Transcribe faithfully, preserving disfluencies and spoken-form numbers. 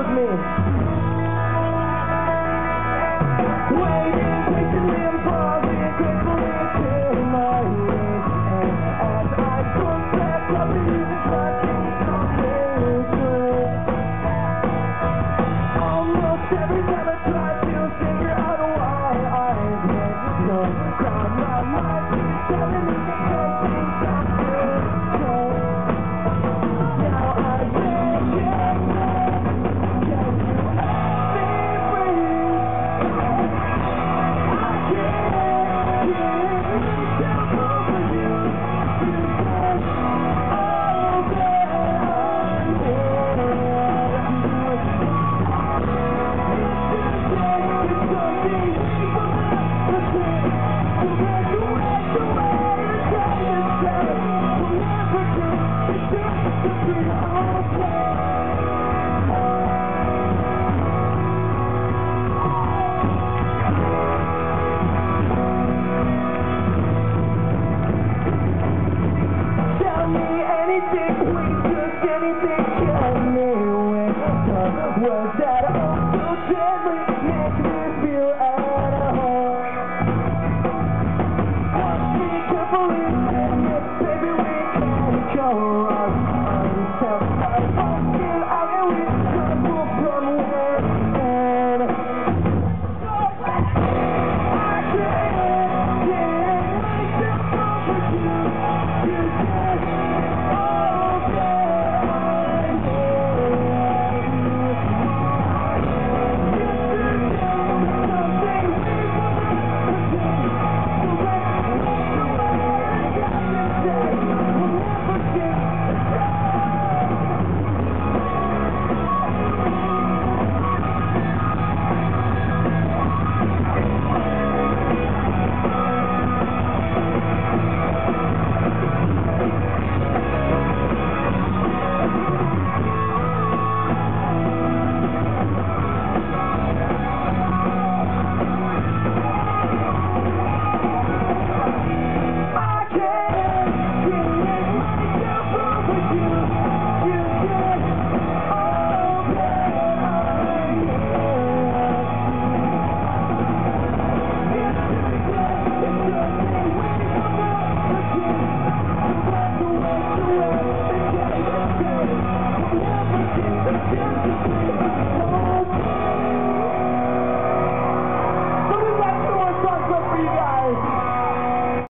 with me. Waiting patiently and pausing, gratefully till my ears. And as I look back up the music, watching something good. Almost every time I try to figure out why I can't come, crown my mind keeps telling me that something's not good.